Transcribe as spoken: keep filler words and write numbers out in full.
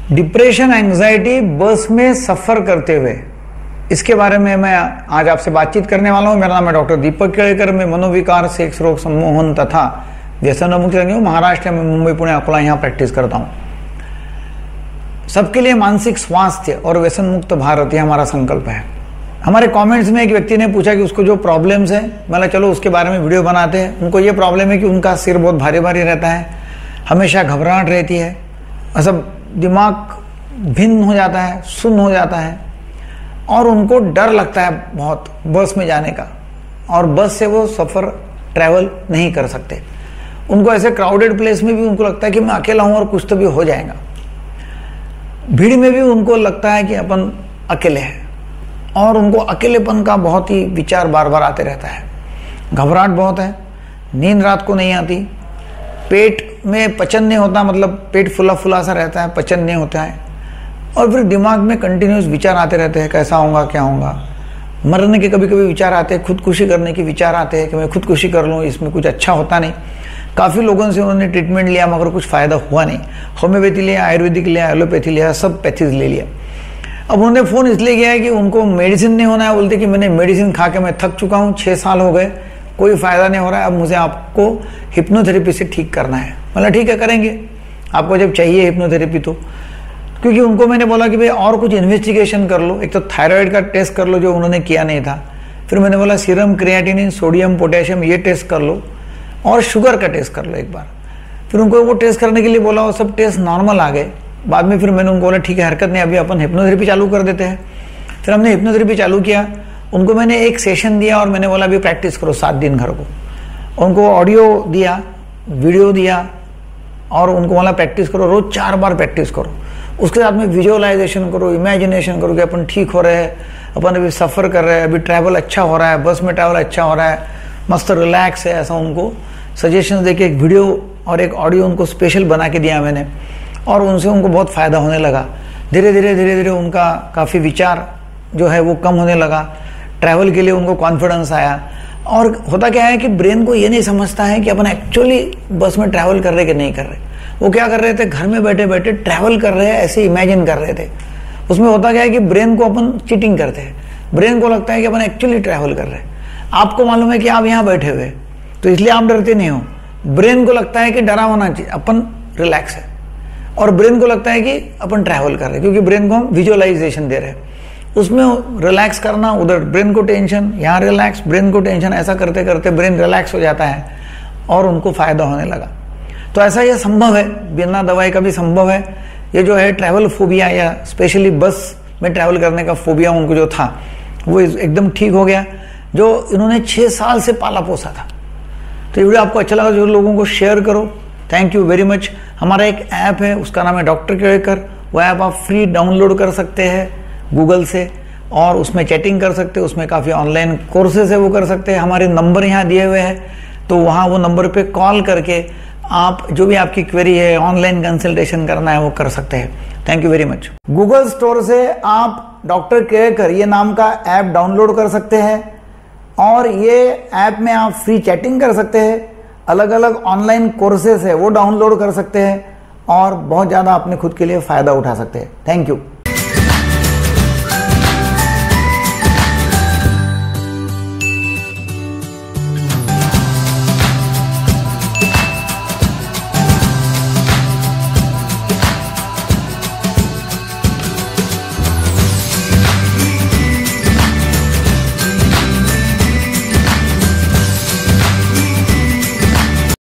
Depression, anxiety बस में सफर करते हुए, इसके बारे में मैं आज आपसे बातचीत करने वाला हूं। मेरा नाम है डॉक्टर दीपक केळकर। मैं मनोविकार, सेक्स रोग, सम्मोहन तथा व्यसन मुक्त हूँ। महाराष्ट्र में मुंबई, पुणे, अकोला यहाँ प्रैक्टिस करता हूँ। सबके लिए मानसिक स्वास्थ्य और व्यसन मुक्त भारत, ये हमारा संकल्प है। हमारे कमेंट्स में एक व्यक्ति ने पूछा कि उसको जो प्रॉब्लम्स है, मतलब चलो उसके बारे में वीडियो बनाते हैं। उनको ये प्रॉब्लम है कि उनका सिर बहुत भारी भारी रहता है, हमेशा घबराहट रहती है, सब दिमाग भिन्न हो जाता है, सुन्न हो जाता है, और उनको डर लगता है बहुत बस में जाने का, और बस से वो सफ़र ट्रैवल नहीं कर सकते। उनको ऐसे क्राउडेड प्लेस में भी उनको लगता है कि मैं अकेला हूँ और कुछ तो भी हो जाएगा। भीड़ में भी उनको लगता है कि अपन अकेले हैं, और उनको अकेलेपन का बहुत ही विचार बार बार आते रहता है। घबराहट बहुत है, नींद रात को नहीं आती, पेट में पचन नहीं होता, मतलब पेट फुला फुला सा रहता है, पचन नहीं होता है, और फिर दिमाग में कंटिन्यूस विचार आते रहते हैं, कैसा होगा, क्या होगा। मरने के कभी कभी विचार आते हैं, खुदकुशी करने के विचार आते हैं कि मैं खुदकुशी कर लूँ, इसमें कुछ अच्छा होता नहीं। काफ़ी लोगों से उन्होंने ट्रीटमेंट लिया मगर कुछ फ़ायदा हुआ नहीं। होम्योपैथी लिया, आयुर्वेदिक लिया, एलोपैथी लिया, सब पैथीज ले लिया। अब उन्होंने फ़ोन इसलिए किया है कि उनको मेडिसिन नहीं होना है। बोलते कि मैंने मेडिसिन खा के मैं थक चुका हूँ, छः साल हो गए, कोई फ़ायदा नहीं हो रहा है, अब मुझे आपको हिप्नोथेरेपी से ठीक करना है। मतलब ठीक है, करेंगे, आपको जब चाहिए हिप्नोथेरेपी तो। क्योंकि उनको मैंने बोला कि भाई और कुछ इन्वेस्टिगेशन कर लो, एक तो थायराइड का टेस्ट कर लो जो उन्होंने किया नहीं था, फिर मैंने बोला सीरम क्रिएटिनिन, सोडियम, पोटेशियम, ये टेस्ट कर लो, और शुगर का टेस्ट कर लो एक बार। फिर उनको वो टेस्ट करने के लिए बोला, वो सब टेस्ट नॉर्मल आ गए। बाद में फिर मैंने उनको बोला ठीक है, हरकत नहीं, अभी अपन हिप्नोथेरेपी चालू कर देते हैं। फिर हमने हिप्नोथेरेपी चालू किया। उनको मैंने एक सेशन दिया और मैंने बोला अभी प्रैक्टिस करो सात दिन घर को। उनको ऑडियो दिया, वीडियो दिया, और उनको बोला प्रैक्टिस करो, रोज चार बार प्रैक्टिस करो। उसके साथ में विजुअलाइजेशन करो, इमेजिनेशन करो कि अपन ठीक हो रहे हैं, अपन अभी सफ़र कर रहे हैं, अभी ट्रैवल अच्छा हो रहा है, बस में ट्रैवल अच्छा हो रहा है, मस्त रिलैक्स है, ऐसा उनको सजेशन दे के एक वीडियो और एक ऑडियो उनको स्पेशल बना के दिया मैंने, और उनसे उनको बहुत फ़ायदा होने लगा। धीरे धीरे धीरे धीरे उनका काफ़ी विचार जो है वो कम होने लगा। ट्रैवल के लिए उनको कॉन्फिडेंस आया। और होता क्या है कि ब्रेन को ये नहीं समझता है कि अपन एक्चुअली बस में ट्रैवल कर रहे कि नहीं कर रहे। वो क्या कर रहे थे, घर में बैठे बैठे ट्रैवल कर रहे हैं, ऐसे इमेजिन कर रहे थे। उसमें होता क्या है कि ब्रेन को अपन चीटिंग करते हैं। ब्रेन को लगता है कि अपन एक्चुअली ट्रैवल कर रहे हैं। आपको मालूम है कि आप यहाँ बैठे हुए, तो इसलिए आप डरते नहीं हो। ब्रेन को लगता है कि डरा होना चाहिए, अपन रिलैक्स है, और ब्रेन को लगता है कि अपन ट्रैवल कर रहे हैं, क्योंकि ब्रेन को हम विजुअलाइजेशन दे रहे हैं। उसमें रिलैक्स करना, उधर ब्रेन को टेंशन, यहाँ रिलैक्स, ब्रेन को टेंशन, ऐसा करते करते ब्रेन रिलैक्स हो जाता है और उनको फ़ायदा होने लगा। तो ऐसा ये संभव है, बिना दवाई का भी संभव है। ये जो है ट्रैवल फोबिया, या स्पेशली बस में ट्रैवल करने का फोबिया उनको जो था वो एकदम ठीक हो गया, जो इन्होंने छः साल से पाला पोसा था। तो ये वीडियो आपको अच्छा लगा जो लोगों को शेयर करो। Thank you very much. हमारा एक ऐप है, उसका नाम है डॉक्टर केळकर। वो ऐप आप फ्री डाउनलोड कर सकते हैं गूगल से, और उसमें चैटिंग कर सकते हैं, उसमें काफ़ी ऑनलाइन कोर्सेज है वो कर सकते हैं। हमारे नंबर यहाँ दिए हुए हैं, तो वहाँ वो नंबर पे कॉल करके आप जो भी आपकी क्वेरी है, ऑनलाइन कंसल्टेशन करना है, वो कर सकते हैं। Thank you very much. Google store से आप डॉक्टर केळकर ये नाम का ऐप डाउनलोड कर सकते हैं, और ये ऐप में आप फ्री चैटिंग कर सकते हैं, अलग अलग ऑनलाइन कोर्सेज है वो डाउनलोड कर सकते हैं, और बहुत ज़्यादा अपने खुद के लिए फ़ायदा उठा सकते हैं। Thank you.